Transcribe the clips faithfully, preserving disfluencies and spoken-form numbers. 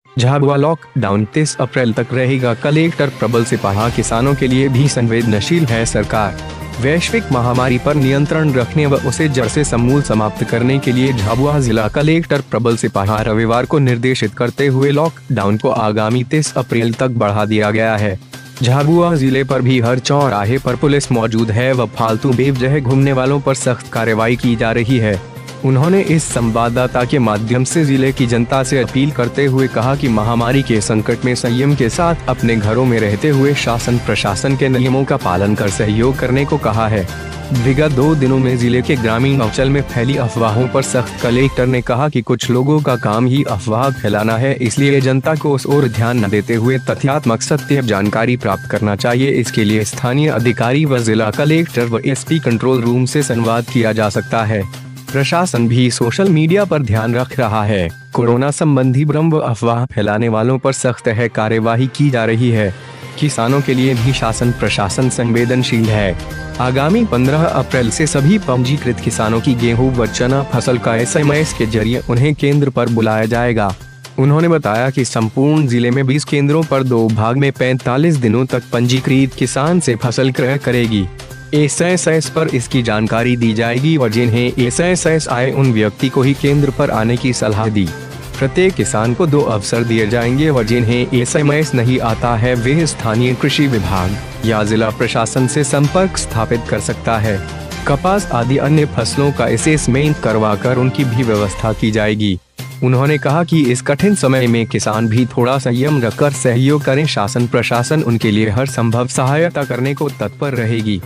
Jhabua lockdown तीस अप्रैल तक रहेगा, कलेक्टर प्रबल सिपाहा। किसानों के लिए भी संवेदनशील है सरकार। वैश्विक महामारी पर नियंत्रण रखने व उसे जड़ से समूल समाप्त करने के लिए झाबुआ जिला कलेक्टर प्रबल सिपाहा रविवार को निर्देशित करते हुए लॉकडाउन को आगामी तीस अप्रैल तक बढ़ा दिया गया है। झाबुआ जिले पर भी हर चौराहे पर पुलिस मौजूद है व फालतू बेवजह घूमने वालों पर सख्त कार्रवाई की जा रही है। उन्होंने इस संवाददाता के माध्यम से जिले की जनता से अपील करते हुए कहा कि महामारी के संकट में संयम के साथ अपने घरों में रहते हुए शासन प्रशासन के नियमों का पालन कर सहयोग करने को कहा है। विगत दो दिनों में जिले के ग्रामीण अंचल में फैली अफवाहों पर सख्त कलेक्टर ने कहा कि कुछ लोगों का काम ही अफवाह फैलाना है, इसलिए जनता को उस ओर ध्यान न देते हुए तथ्यात्मक सत्य जानकारी प्राप्त करना चाहिए। इसके लिए स्थानीय अधिकारी व जिला कलेक्टर व एसपी कंट्रोल रूम से संवाद किया जा सकता है। प्रशासन भी सोशल मीडिया पर ध्यान रख रहा है। कोरोना संबंधी भ्रम व अफवाह फैलाने वालों पर सख्त है कार्यवाही की जा रही है। किसानों के लिए भी शासन प्रशासन संवेदनशील है। आगामी पंद्रह अप्रैल से सभी पंजीकृत किसानों की गेहूं व चना फसल का एसएमएस के जरिए उन्हें केंद्र पर बुलाया जाएगा। उन्होंने बताया कि संपूर्ण जिले में बीस केंद्रों पर दो भाग में पैंतालीस दिनों तक पंजीकृत किसान से फसल क्रय करेगी। एसएमएस पर इसकी जानकारी दी जाएगी और जिन्हें एसएमएस आए उन व्यक्ति को ही केंद्र पर आने की सलाह दी। प्रत्येक किसान को दो अवसर दिए जाएंगे और जिन्हें एसएमएस नहीं आता है वे स्थानीय कृषि विभाग या जिला प्रशासन से संपर्क स्थापित कर सकता है। कपास आदि अन्य फसलों का असेसमेंट करवाकर उनकी भी व्यवस्था की जाएगी। उन्होंने कहा कि इस कठिन समय में किसान भी थोड़ा संयम रखकर सहयोग करें। शासन प्रशासन उनके लिए हर संभव सहायता करने को तत्पर रहेगी।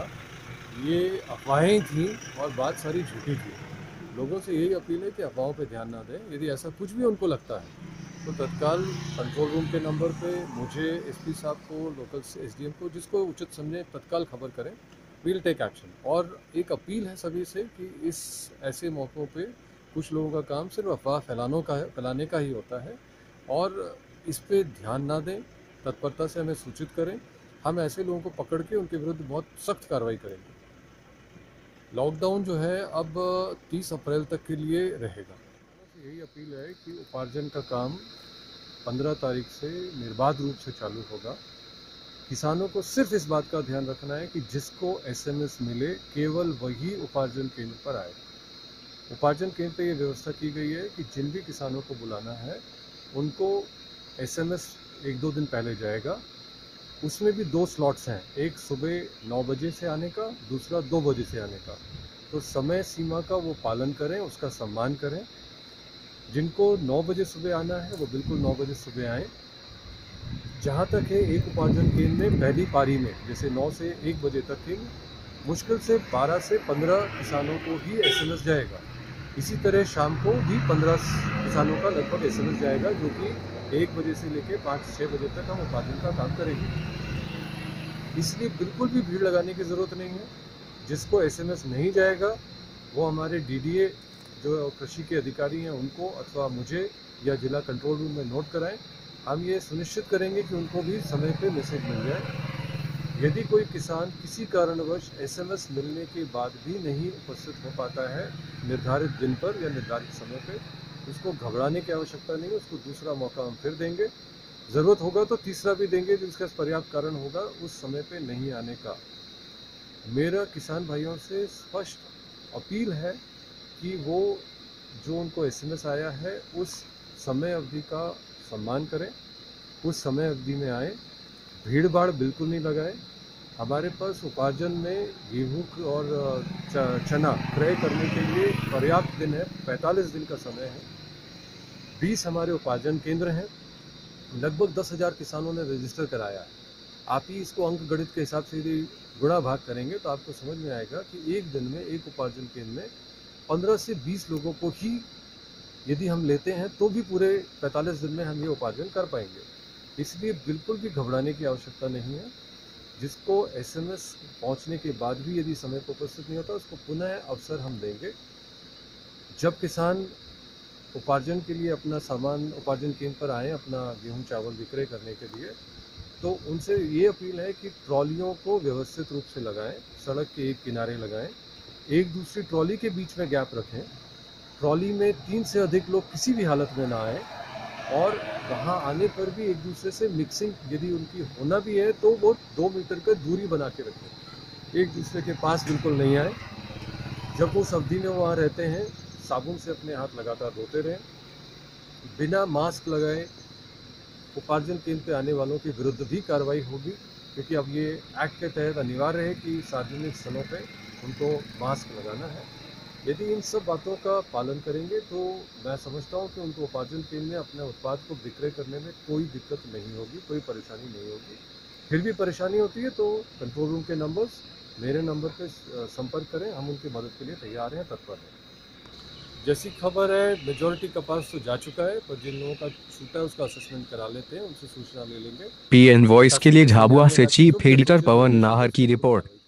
ये अफवाहें थी और बात सारी झूठी थी। लोगों से यही अपील है कि अफवाहों पे ध्यान ना दें। यदि ऐसा कुछ भी उनको लगता है तो तत्काल कंट्रोल रूम के नंबर पे मुझे, एसपी साहब को, लोकल एसडीएम को, जिसको उचित समझे तत्काल खबर करें। Will take action. और एक अपील है सभी से कि इस ऐसे मौक़ों पे कुछ लोगों का काम सिर्फ अफवाह फैलानों का है फैलाने का ही होता है और इस पे ध्यान ना दें। तत्परता से हमें सूचित करें। हम ऐसे लोगों को पकड़ के उनके विरुद्ध बहुत सख्त कार्रवाई करेंगे। लॉकडाउन जो है अब तीस अप्रैल तक के लिए रहेगा। यही अपील है कि उपार्जन का काम पंद्रह तारीख से निर्बाध रूप से चालू होगा। किसानों को सिर्फ इस बात का ध्यान रखना है कि जिसको एसएमएस मिले केवल वही उपार्जन केंद्र पर आए। उपार्जन केंद्र पर यह व्यवस्था की गई है कि जिन भी किसानों को बुलाना है उनको एसएमएस एक दो दिन पहले जाएगा। उसमें भी दो स्लॉट्स हैं, एक सुबह नौ बजे से आने का, दूसरा दो बजे से आने का। तो समय सीमा का वो पालन करें, उसका सम्मान करें। जिनको नौ बजे सुबह आना है वो बिल्कुल नौ बजे सुबह आएँ। जहाँ तक है एक उपार्जन केंद्र में पहली पारी में जैसे नौ से एक बजे तक ही मुश्किल से बारह से पंद्रह किसानों को ही एसएमएस जाएगा। इसी तरह शाम को भी पंद्रह किसानों का लगभग एसएमएस जाएगा, जो कि एक बजे से लेकर पाँच छः बजे तक हम उत्पादन का काम करेंगे। इसलिए बिल्कुल भी भीड़ लगाने की ज़रूरत नहीं है। जिसको एसएमएस नहीं जाएगा वो हमारे डीडीए जो कृषि के अधिकारी हैं उनको अथवा मुझे या जिला कंट्रोल रूम में नोट कराएं। हम ये सुनिश्चित करेंगे कि उनको भी समय पे मैसेज मिल जाए। यदि कोई किसान किसी कारणवश एसएमएस मिलने के बाद भी नहीं उपस्थित हो पाता है निर्धारित दिन पर या निर्धारित समय पे, उसको घबराने की आवश्यकता नहीं है। उसको दूसरा मौका हम फिर देंगे, ज़रूरत होगा तो तीसरा भी देंगे जिसका पर्याप्त कारण होगा उस समय पे नहीं आने का। मेरा किसान भाइयों से स्पष्ट अपील है कि वो जो उनको एसएमएस आया है उस समय अवधि का सम्मान करें, उस समय अवधि में आए, भीड़ भाड़ बिल्कुल नहीं लगाएं। हमारे पास उपार्जन में गेहूँ और चना क्रय करने के लिए पर्याप्त दिन है, पैंतालीस दिन का समय है। बीस हमारे उपार्जन केंद्र हैं। लगभग दस हज़ार किसानों ने रजिस्टर कराया है। आप ही इसको अंक गणित के हिसाब से यदि गुणा भाग करेंगे तो आपको समझ में आएगा कि एक दिन में एक उपार्जन केंद्र में पंद्रह से बीस लोगों को ही यदि हम लेते हैं तो भी पूरे पैंतालीस दिन में हम ये उपार्जन कर पाएंगे। इसलिए बिल्कुल भी घबराने की आवश्यकता नहीं है। जिसको एसएमएस पहुंचने के बाद भी यदि समय पर उपस्थित नहीं होता उसको पुनः अवसर हम देंगे। जब किसान उपार्जन के लिए अपना सामान उपार्जन केंद्र पर आए अपना गेहूं चावल विक्रय करने के लिए, तो उनसे ये अपील है कि ट्रॉलियों को व्यवस्थित रूप से लगाएं, सड़क के एक किनारे लगाएं, एक दूसरी ट्रॉली के बीच में गैप रखें, ट्रॉली में तीन से अधिक लोग किसी भी हालत में ना आए और वहाँ आने पर भी एक दूसरे से मिक्सिंग यदि उनकी होना भी है तो वो दो मीटर का दूरी बना के रखें, एक दूसरे के पास बिल्कुल नहीं आए। जब उस अवधि में वहाँ रहते हैं साबुन से अपने हाथ लगातार धोते रहें। बिना मास्क लगाए उपार्जन केंद्र पे आने वालों के विरुद्ध भी कार्रवाई होगी, क्योंकि अब ये एक्ट के तहत अनिवार्य है कि सार्वजनिक स्थलों पे उनको मास्क लगाना है। यदि इन सब बातों का पालन करेंगे तो मैं समझता हूँ कि उनको उपार्जन केंद्र में अपने उत्पाद को विक्रय करने में कोई दिक्कत नहीं होगी, कोई परेशानी नहीं होगी। फिर भी परेशानी होती है तो कंट्रोल रूम के नंबर्स मेरे नंबर पे संपर्क करें, हम उनकी मदद के लिए तैयार हैं, तत्पर हैं। जैसी खबर है मेजॉरिटी कपास तो जा चुका है, पर जिन लोगों का छूटा है उसका असेसमेंट करा लेते हैं, उनसे सूचना ले लेंगे। पीएन वॉइस के लिए झाबुआ से चीफ ताकि जो भी एडिटर जरूरी पवन है, नाहर की रिपोर्ट।